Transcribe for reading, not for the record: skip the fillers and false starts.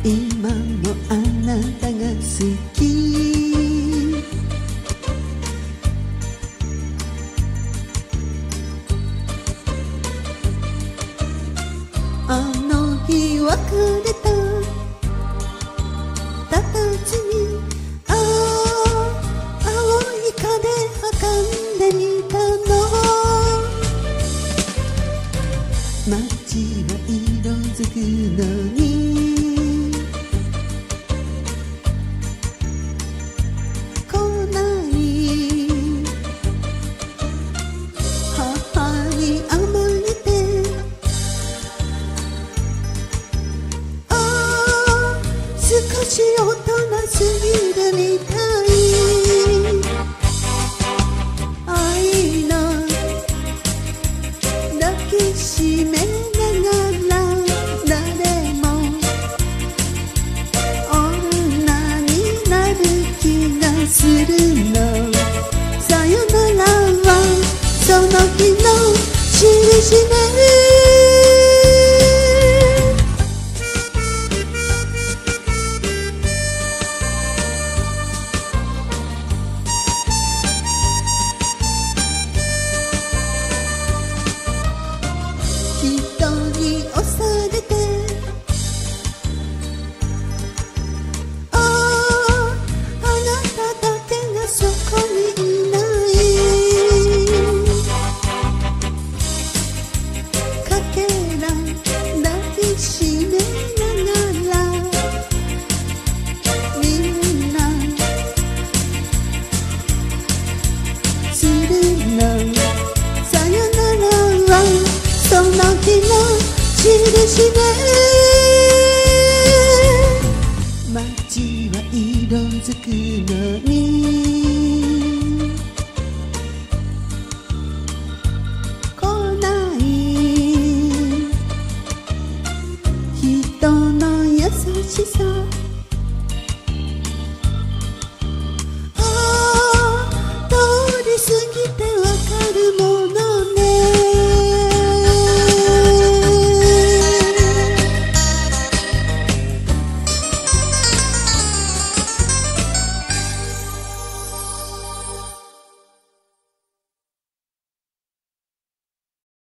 今もあなたが好き。あの日別れた佇に青い風運んでみたの。街は色づくのに来ない母に甘えて、少し大人すぎるみたい。愛の抱きしめながら誰も女になる気がするの。さよならはその日の印ね。人に押されて、あなただけがそこにいない。かけら抱きしめながらみんなするの。さよならはその日の印ね。街は色づくのに来ない人の優しさ